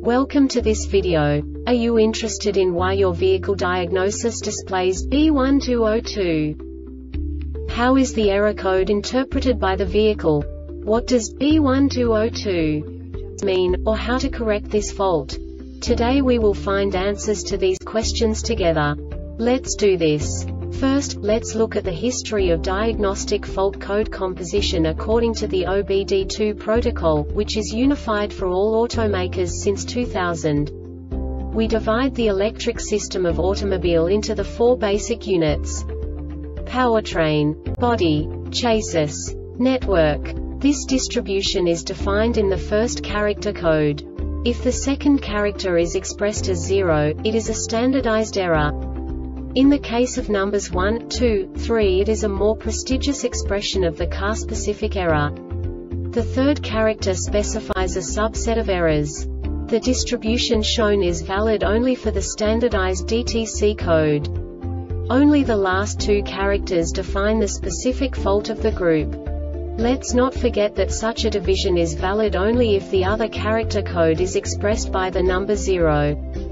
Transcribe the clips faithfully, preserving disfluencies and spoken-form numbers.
Welcome to this video. Are you interested in why your vehicle diagnosis displays B one two zero two? How is the error code interpreted by the vehicle? What does B one two zero two mean, or how to correct this fault? Today we will find answers to these questions together. Let's do this. First, let's look at the history of diagnostic fault code composition according to the O B D two protocol, which is unified for all automakers since two thousand. We divide the electric system of automobile into the four basic units: powertrain, body, chassis, network. This distribution is defined in the first character code. If the second character is expressed as zero, it is a standardized error. In the case of numbers one, two, three, it is a more prestigious expression of the car-specific error. The third character specifies a subset of errors. The distribution shown is valid only for the standardized D T C code. Only the last two characters define the specific fault of the group. Let's not forget that such a division is valid only if the other character code is expressed by the number zero.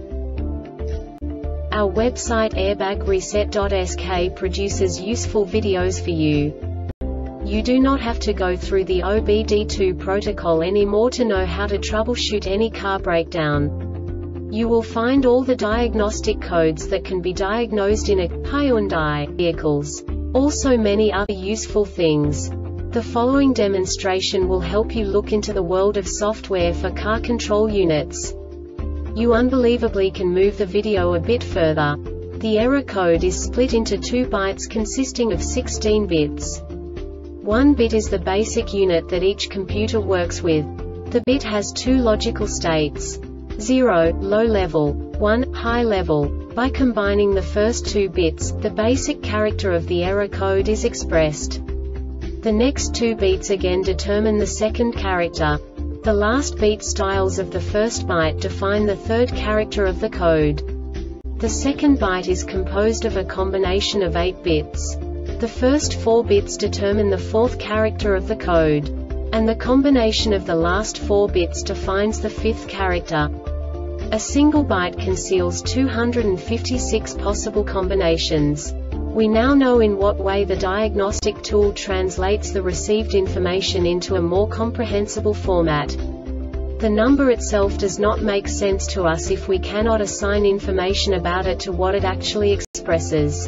Our website airbag reset dot S K produces useful videos for you. You do not have to go through the O B D two protocol anymore to know how to troubleshoot any car breakdown. You will find all the diagnostic codes that can be diagnosed in a Hyundai vehicles. Also many other useful things. The following demonstration will help you look into the world of software for car control units. You unbelievably can move the video a bit further. The error code is split into two bytes consisting of sixteen bits. One bit is the basic unit that each computer works with. The bit has two logical states: zero, low level, one, high level. By combining the first two bits, the basic character of the error code is expressed. The next two beats again determine the second character. The last beat styles of the first byte define the third character of the code. The second byte is composed of a combination of eight bits. The first four bits determine the fourth character of the code. And the combination of the last four bits defines the fifth character. A single byte conceals two hundred fifty-six possible combinations. We now know in what way the diagnostic tool translates the received information into a more comprehensible format. The number itself does not make sense to us if we cannot assign information about it to what it actually expresses.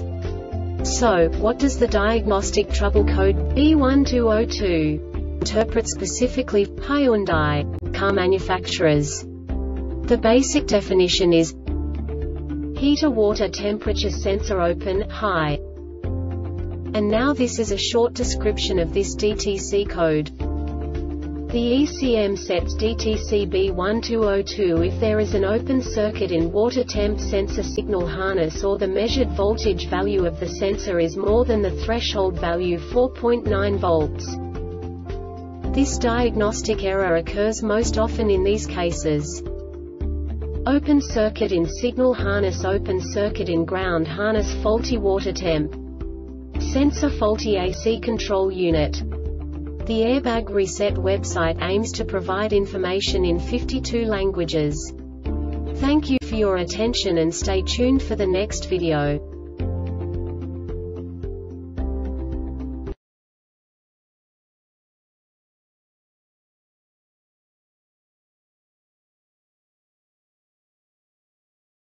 So, what does the diagnostic trouble code B one two zero two interpret specifically for Hyundai car manufacturers? The basic definition is heater water temperature sensor open, high. And now this is a short description of this D T C code. The E C M sets D T C B one two zero two if there is an open circuit in water temp sensor signal harness or the measured voltage value of the sensor is more than the threshold value four point nine volts. This diagnostic error occurs most often in these cases: open circuit in signal harness, open circuit in ground harness, faulty water temp sensor, faulty A C control unit. The Airbag Reset website aims to provide information in fifty-two languages. Thank you for your attention and stay tuned for the next video.